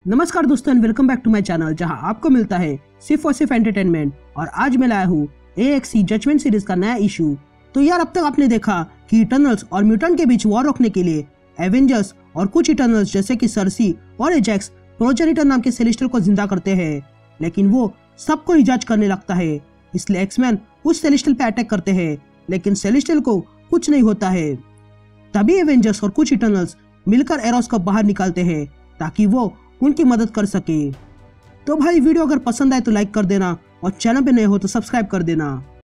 नमस्कार दोस्तों, welcome back to my channel जहां आपको मिलता है सिर्फ और सिर्फ एंटरटेनमेंट। और आज मैं लाया हूँ AXE जजमेंट सीरीज का नया इशू। तो यार, अब तक आपने देखा कि इटर्नल्स और म्यूटेंट के बीच वॉर रोकने के लिए एवेंजर्स और कुछ इटर्नल्स जैसे कि सर्सी और एजेक्स प्रोजेनिटर नाम के सेलेस्टियल को जिंदा करते हैं, लेकिन वो सबको ही जज करने लगता है। इसलिए एक्समैन उस सेलेस्टियल पे अटैक करते हैं, लेकिन सेलेस्टियल को कुछ नहीं होता है। तभी एवेंजर्स और कुछ इटर्नल्स मिलकर एरोस को बाहर निकालते हैं ताकि वो उनकी मदद कर सके। तो भाई, वीडियो अगर पसंद आए तो लाइक कर देना और चैनल पे नए हो तो सब्सक्राइब कर देना।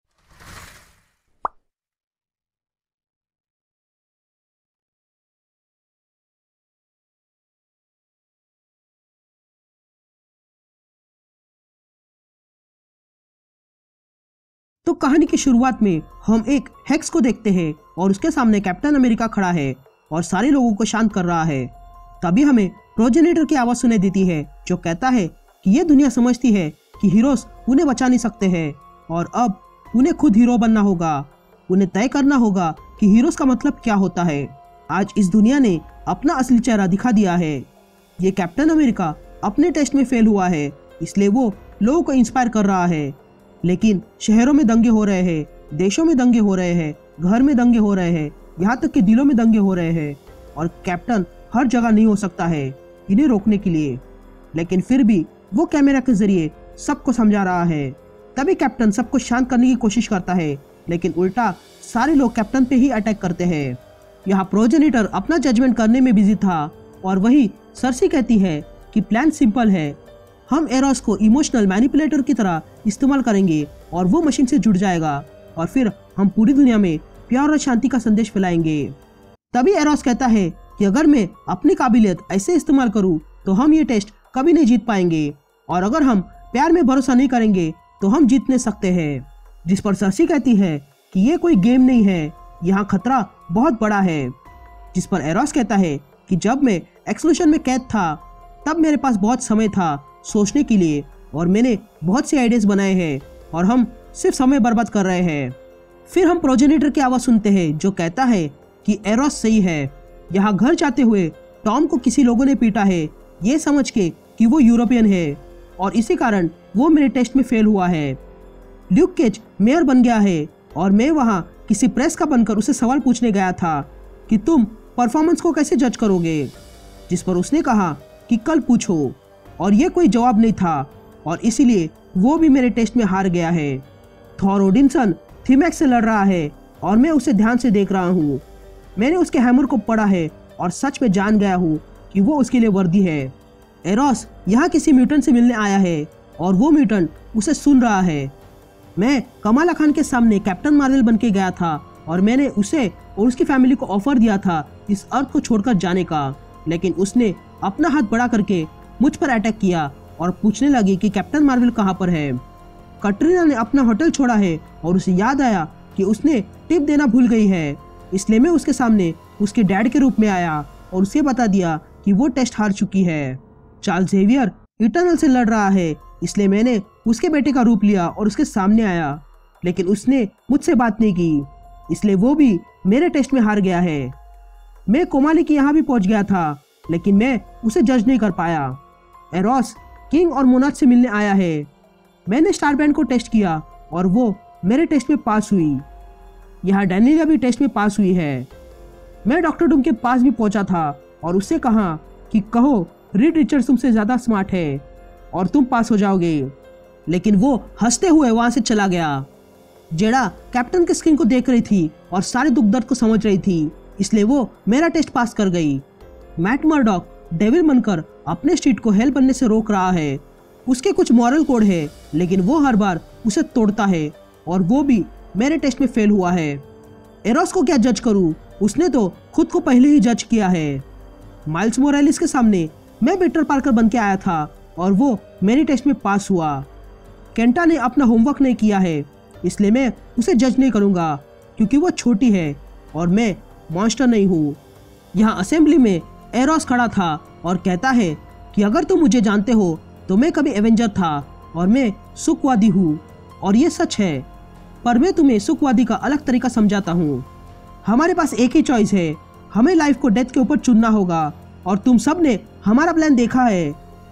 तो कहानी की शुरुआत में हम एक हेक्स को देखते हैं और उसके सामने कैप्टन अमेरिका खड़ा है और सारे लोगों को शांत कर रहा है। तभी हमें प्रोजेनिटर की आवाज सुनाई देती है जो कहता है कि ये दुनिया समझती है कि हीरोज उन्हें बचा नहीं सकते हैं और अब उन्हें खुद हीरो बनना होगा। उन्हें तय करना होगा कि हीरोज का मतलब क्या होता है। आज इस दुनिया ने अपना असली चेहरा दिखा दिया है। ये कैप्टन अमेरिका अपने टेस्ट में फेल हुआ है, इसलिए वो लोगों को इंस्पायर कर रहा है। लेकिन शहरों में दंगे हो रहे हैं, देशों में दंगे हो रहे हैं, घर में दंगे हो रहे हैं, यहाँ तक कि दिलों में दंगे हो रहे हैं। और कैप्टन हर जगह नहीं हो सकता है इन्हें रोकने के लिए, लेकिन फिर भी वो कैमरा के जरिए सबको समझा रहा है। तभी कैप्टन सबको शांत करने की कोशिश करता है, लेकिन उल्टा सारे लोग कैप्टन पे ही अटैक करते हैं। यहाँ प्रोजेनिटर अपना जजमेंट करने में बिजी था और वही सर्सी कहती है कि प्लान सिंपल है, हम एरोस को इमोशनल मैनिपुलेटर की तरह इस्तेमाल करेंगे और वो मशीन से जुड़ जाएगा और फिर हम पूरी दुनिया में प्यार और शांति का संदेश फैलाएंगे। तभी एरोस कहता है कि अगर मैं अपनी काबिलियत ऐसे इस्तेमाल करूं तो हम ये टेस्ट कभी नहीं जीत पाएंगे, और अगर हम प्यार में भरोसा नहीं करेंगे तो हम जीत नहीं सकते हैं। जिस पर सर्सी कहती है कि ये कोई गेम नहीं है, यहाँ खतरा बहुत बड़ा है। जिस पर एरोस कहता है कि जब मैं एक्सक्लूशन में कैद था तब मेरे पास बहुत समय था सोचने के लिए और मैंने बहुत से आइडियाज बनाए हैं और हम सिर्फ समय बर्बाद कर रहे हैं। फिर हम प्रोजेनिटर की आवाज सुनते हैं जो कहता है कि एरोस सही है। यहाँ घर जाते हुए टॉम को किसी लोगों ने पीटा है ये समझ के कि वो यूरोपियन है और इसी कारण वो मेरे टेस्ट में फेल हुआ है। ल्यूक केज मेयर बन गया है और मैं वहाँ किसी प्रेस का बनकर उसे सवाल पूछने गया था कि तुम परफॉर्मेंस को कैसे जज करोगे, जिस पर उसने कहा कि कल पूछो, और ये कोई जवाब नहीं था और इसीलिए वो भी मेरे टेस्ट में हार गया है। थॉर ओडिनसन थीमैक्स से लड़ रहा है और मैं उसे ध्यान से देख रहा हूँ। मैंने उसके हैमर को पढ़ा है और सच में जान गया हूँ कि वो उसके लिए वर्दी है। एरोस यहाँ किसी म्यूटेंट से मिलने आया है और वो म्यूटेंट उसे सुन रहा है। मैं कमाला खान के सामने कैप्टन मार्वल बन के गया था और मैंने उसे और उसकी फैमिली को ऑफर दिया था इस अर्थ को छोड़कर जाने का, लेकिन उसने अपना हाथ बड़ा करके मुझ पर अटैक किया और पूछने लगी कि कैप्टन मार्वल कहाँ पर है। कटरीना ने अपना होटल छोड़ा है और उसे याद आया कि उसने टिप देना भूल गई है, इसलिए मैं उसके सामने उसके डैड के रूप में आया और उसे बता दिया कि वो टेस्ट हार चुकी है। चार्ल्स जेवियर इटर्नल से लड़ रहा है, इसलिए मैंने उसके बेटे का रूप लिया और उसके सामने आया, लेकिन उसने मुझसे बात नहीं की, इसलिए वो भी मेरे टेस्ट में हार गया है। मैं कोमाली के यहाँ भी पहुंच गया था, लेकिन मैं उसे जज नहीं कर पाया। एरोस किंग और मोनाथ से मिलने आया है। मैंने स्टार बैंड को टेस्ट किया और वो मेरे टेस्ट में पास हुई। यहाँ डैनियला भी टेस्ट में पास हुई है। मैं डॉक्टर डूम के पास भी पहुंचा था और उससे कहा कि कहो रीड रिचर्ड्स तुमसे ज्यादा स्मार्ट है और तुम पास हो जाओगे, लेकिन वो हंसते हुए वहां से चला गया। जेडा कैप्टन के स्क्रीन को देख रही थी और सारे दुख दर्द को समझ रही थी, इसलिए वो मेरा टेस्ट पास कर गई। मैट मर्डॉक डेविल बनकर अपने स्ट्रीट को हेल बनने से रोक रहा है। उसके कुछ मॉरल कोड है, लेकिन वो हर बार उसे तोड़ता है और वो भी मेरे टेस्ट में फेल हुआ है। एरोस को क्या जज करूं, उसने तो खुद को पहले ही जज किया है। माइल्स मोरालिस के सामने मैं पीटर पार्कर बन के आया था और वो मेरे टेस्ट में पास हुआ। केंटा ने अपना होमवर्क नहीं किया है, इसलिए मैं उसे जज नहीं करूंगा क्योंकि वो छोटी है और मैं मॉन्स्टर नहीं हूँ। यहाँ असेंबली में एरोस खड़ा था और कहता है कि अगर तुम मुझे जानते हो तो मैं कभी एवेंजर था और मैं सुखवादी हूँ, और ये सच है, पर मैं तुम्हें सुखवादी का अलग तरीका समझाता हूँ। हमारे पास एक ही चॉइस है, हमें लाइफ को डेथ के ऊपर चुनना होगा और तुम सब ने हमारा प्लान देखा है।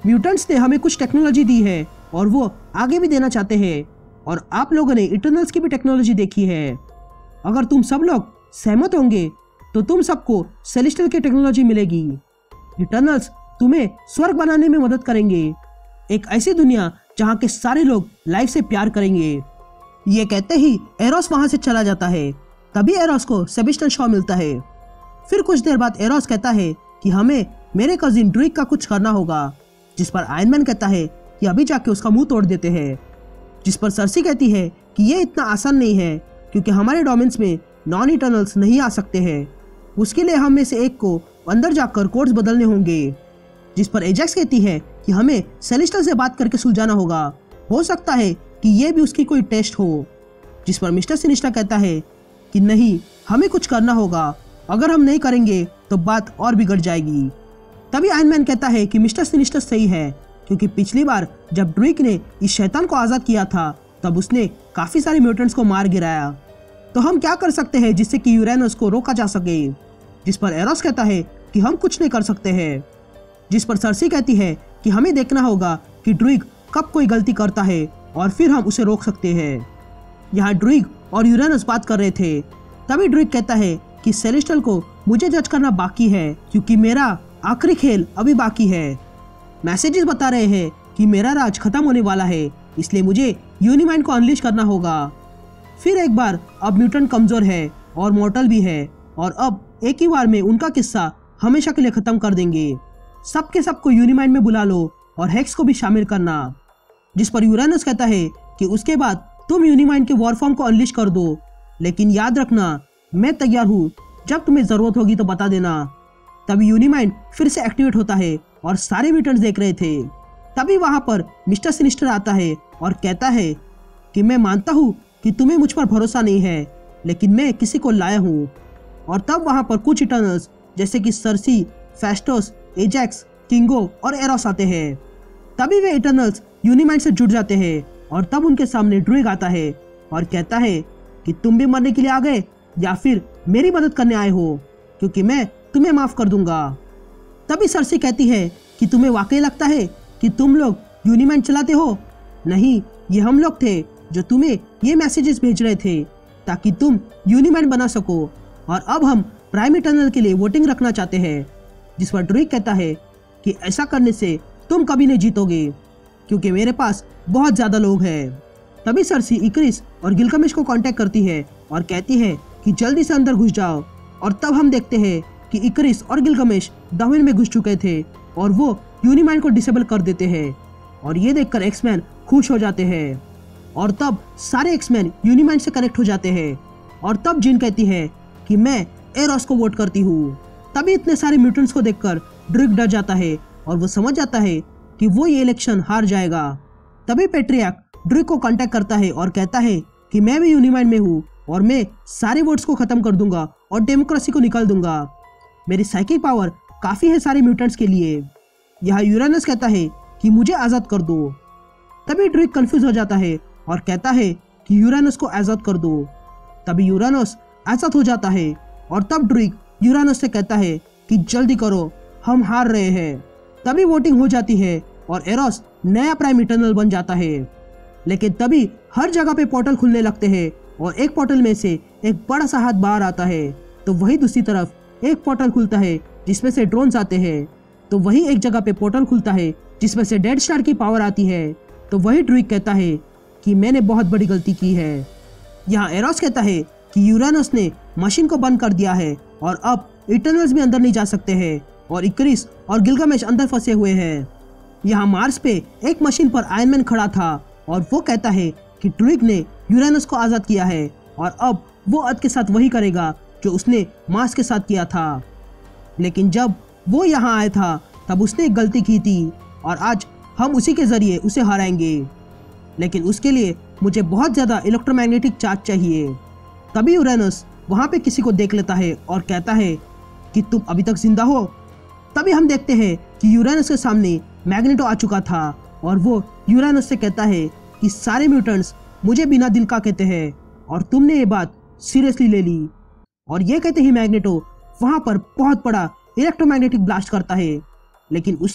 म्यूटेंट्स ने हमें कुछ टेक्नोलॉजी दी है और वो आगे भी देना चाहते हैं, और आप लोगों ने इटर्नल्स की भी टेक्नोलॉजी देखी है। अगर तुम सब लोग सहमत होंगे तो तुम सबको सेलेस्टियल की टेक्नोलॉजी मिलेगी। इटर्नल्स तुम्हें स्वर्ग बनाने में मदद करेंगे, एक ऐसी दुनिया जहाँ के सारे लोग लाइफ से प्यार करेंगे। ये कहते ही एरोस वहां से चला जाता है। तभी एरोस को सेबेस्टियन शॉ मिलता है। फिर कुछ देर बाद एरोस कहता है कि हमें मेरे कजिन ड्रूइग का कुछ करना होगा, जिस पर आयरन मैन कहता है कि अभी जाके उसका मुंह तोड़ देते हैं। जिस पर सर्सी कहती है कि ये इतना आसान नहीं है, क्योंकि हमारे डोमेन्स में नॉन इटर्नल्स नहीं आ सकते हैं। उसके लिए हम में से एक को अंदर जाकर कोड्स बदलने होंगे। जिस पर एजेक्स कहती है कि हमें सेलेस्टियल से बात करके सुलझाना होगा, हो सकता है कि ये भी उसकी कोई टेस्ट हो। जिस पर मिस्टर सिनिस्टर कहता है कि नहीं, हमें कुछ करना होगा, अगर हम नहीं करेंगे तो बात और बिगड़ जाएगी। तभी आयरन मैन कहता है कि मिस्टर सिनिस्टर सही है, क्योंकि पिछली बार जब ड्रूइग ने इस शैतान को आज़ाद किया था तब उसने काफ़ी सारे म्यूटेंट्स को मार गिराया। तो हम क्या कर सकते हैं जिससे कि यूरेनस को रोका जा सके। जिस पर एरोस कहता है कि हम कुछ नहीं कर सकते हैं। जिस पर सर्सी कहती है कि हमें देखना होगा कि ड्रूइग कब कोई गलती करता है और फिर हम उसे रोक सकते हैं। यहाँ ड्रूइग और यूरेनस बात कर रहे थे। तभी ड्रूइग कहता है कि सेलेस्टियल को मुझे जज करना बाकी है, क्योंकि मेरा आखिरी खेल अभी बाकी है। मैसेजेस बता रहे हैं कि मेरा राज खत्म होने वाला है, इसलिए मुझे यूनिमाइंड को अनलीश करना होगा। फिर एक बार अब म्यूटेंट कमजोर है और मॉर्टल भी है, और अब एक ही बार में उनका किस्सा हमेशा के लिए खत्म कर देंगे। सबके सबको यूनिमाइंड में बुला लो और हेक्स को भी शामिल करना। जिस पर यूरेनस कहता है कि उसके बाद तुम यूनिमाइंड के वॉर फॉर्म को अनलीश कर दो, लेकिन याद रखना मैं तैयार हूँ, जब तुम्हें जरूरत होगी तो बता देना। तभी यूनिमाइंड फिर से एक्टिवेट होता है और सारे म्यूटेंट्स देख रहे थे। तभी वहां पर मिस्टर सिनिस्टर आता है और कहता है कि मैं मानता हूँ कि तुम्हें मुझ पर भरोसा नहीं है, लेकिन मैं किसी को लाया हूँ। और तब वहां पर कुछ इटर्नल्स जैसे कि सर्सी, फेस्टोस, एजेक्स, किंगो और एरोस आते हैं। तभी वे इटर्नल्स यूनिमाइंड से जुड़ जाते हैं, और तब उनके सामने ड्रूइग आता है और कहता है कि तुम भी मरने के लिए आ गए या फिर मेरी मदद करने आए हो, क्योंकि मैं तुम्हें माफ कर दूंगा। तभी सर्सी कहती है कि तुम्हें वाकई लगता है कि तुम लोग यूनिमाइंड चलाते हो? नहीं, ये हम लोग थे जो तुम्हें ये मैसेजेस भेज रहे थे ताकि तुम यूनिमाइंड बना सको, और अब हम प्राइम इटर्नल के लिए वोटिंग रखना चाहते हैं। जिस पर ड्रूइग कहता है कि ऐसा करने से तुम कभी नहीं जीतोगे, क्योंकि मेरे पास बहुत ज़्यादा लोग हैं। तभी सर्सी इक्रिस और गिलगामेश को कांटेक्ट करती है और कहती है कि जल्दी से अंदर घुस जाओ। और तब हम देखते हैं कि इक्रिस और गिलगामेश डोमेन में घुस चुके थे और वो यूनिमाइंड को डिसेबल कर देते हैं, और ये देखकर एक्समैन खुश हो जाते हैं। और तब सारे एक्समैन यूनिमाइंड से कनेक्ट हो जाते हैं। और तब जिन कहती है कि मैं एरोस को वोट करती हूँ। तभी इतने सारे म्यूटेंट्स को देखकर ड्रूइग डर जाता है और वो समझ जाता है कि वो ये इलेक्शन हार जाएगा। तभी पेट्रियार्क ड्रूइग को कांटेक्ट करता है और कहता है कि मैं भी यूनिमाइंड में हूँ और मैं सारे वोट्स को खत्म कर दूंगा और डेमोक्रेसी को निकाल दूंगा। मेरी साइकिक पावर काफी है सारे म्यूटेंट्स के लिए। यहाँ यूरेनस कहता है कि मुझे आजाद कर दो। तभी ड्रूइग कंफ्यूज हो जाता है और कहता है कि यूरेनस को आजाद कर दो। तभी यूरेनस आजाद हो जाता है, और तब ड्रूइग यूरेनस से कहता है कि जल्दी करो, हम हार रहे हैं। तभी वोटिंग हो जाती है और एरोस नया प्राइम इटर्नल बन जाता है। लेकिन तभी हर जगह पे पोर्टल खुलने लगते हैं, और एक पोर्टल में से एक बड़ा सा हाथ बाहर आता है। तो वही दूसरी तरफ एक पोर्टल खुलता है जिसमें से ड्रोन्स आते हैं। तो वही एक जगह पे पोर्टल खुलता है जिसमें से डेड स्टार की पावर आती है। तो वही ड्रूइग कहता है कि मैंने बहुत बड़ी गलती की है। यहाँ एरोस कहता है कि यूरेनस ने मशीन को बंद कर दिया है और अब इटर्नल्स भी अंदर नहीं जा सकते हैं, और इक्रिस और गिलगामेश अंदर फंसे हुए हैं। यहाँ मार्स पे एक मशीन पर आयरन मैन खड़ा था और वो कहता है कि ड्रूइग ने यूरेनस को आज़ाद किया है, और अब वो अर्थ के साथ वही करेगा जो उसने मार्स के साथ किया था। लेकिन जब वो यहाँ आया था तब उसने एक गलती की थी, और आज हम उसी के ज़रिए उसे हराएंगे। लेकिन उसके लिए मुझे बहुत ज़्यादा इलेक्ट्रोमैग्नेटिक चार्ज चाहिए। तभी यूरेनस वहाँ पे किसी को देख लेता है और कहता है कि तुम अभी तक जिंदा हो। तभी हम देखते हैं कि यूरेनस के सामने मैग्नेटो आ चुका था, और वो यूरेनस से कहता है कि सारे म्यूटेंट्स मुझे बिना दिल का कहते हैं, और तुमने ये बात सीरियसली ले ली। और ये कहते ही मैग्नेटो वहाँ पर बहुत बड़ा इलेक्ट्रोमैग्नेटिक ब्लास्ट करता है, लेकिन उससे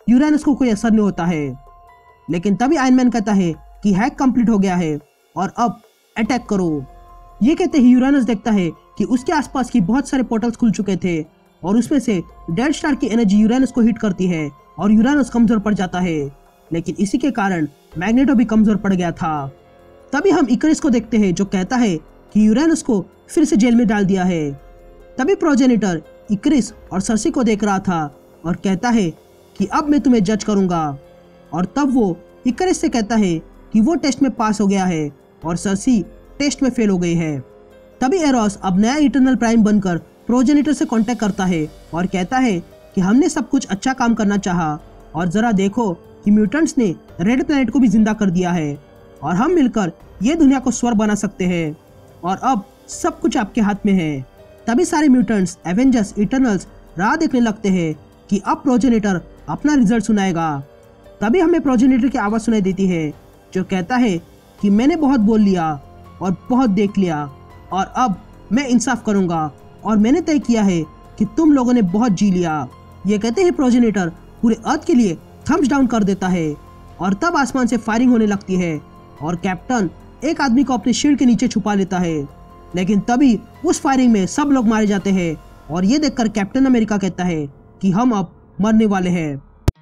यूरेनस को कोई असर नहीं होता है। लेकिन तभी आयरन मैन कहता है कि हैक कंप्लीट हो गया है और अब अटैक करो। ये कहते ही यूरेनस देखता है कि उसके आसपास की बहुत सारे पोर्टल्स खुल चुके थे और उसमें से डेड स्टार की एनर्जी यूरेनस को हिट करती है और यूरेनस कमजोर पड़ जाता है। लेकिन इसी के कारण मैग्नेटो भी कमजोर पड़ गया था। तभी हम इकरिस को देखते हैं जो कहता है कि यूरेनस को फिर से जेल में डाल दिया है। तभी प्रोजेनिटर इकरिस और सर्सी को देख रहा था और कहता है कि अब मैं तुम्हें जज करूंगा। और तब वो इकरिस से कहता है कि वो टेस्ट में पास हो गया है और सर्सी टेस्ट में फेल हो गई है। तभी एरोस अब नया इटर्नल प्राइम बनकर प्रोजेनिटर से कांटेक्ट करता है और कहता है कि हमने सब कुछ अच्छा काम करना चाहा और जरा देखो कि म्यूटेंट्स ने रेड प्लैनेट को भी जिंदा कर दिया है और हम मिलकर ये दुनिया को स्वर्ग बना सकते हैं और अब सब कुछ आपके हाथ में है। तभी सारे म्यूटेंट्स, एवेंजर्स, इटर्नल्स राह देखने लगते हैं कि अब प्रोजेनिटर अपना रिजल्ट सुनाएगा। तभी हमें प्रोजेनिटर की आवाज सुनाई देती है जो कहता है कि मैंने बहुत बोल लिया और बहुत देख लिया और अब मैं इंसाफ करूंगा और मैंने तय किया है कि तुम लोगों ने बहुत जी लिया। ये कहते ही प्रोजेनिटर पूरे अर्थ के लिए थम्स डाउन कर देता है और तब आसमान से फायरिंग होने लगती है और कैप्टन एक आदमी को अपने शील्ड के नीचे छुपा लेता है। लेकिन तभी उस फायरिंग में सब लोग मारे जाते हैं और ये देखकर कैप्टन अमेरिका कहता है कि हम अब मरने वाले हैं।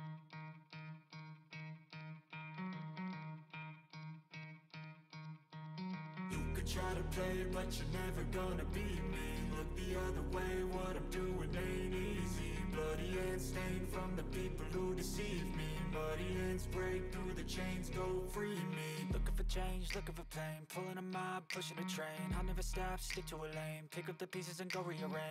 Try to play, but you're never gonna beat me. Look the other way, what I'm doing ain't easy. Bloody hands stained from the people who deceive me. Muddy hands break through the chains, go free me. Looking for change, looking for pain. Pulling a mob, pushing a train. I'll never stop, stick to a lane. Pick up the pieces and go rearrange.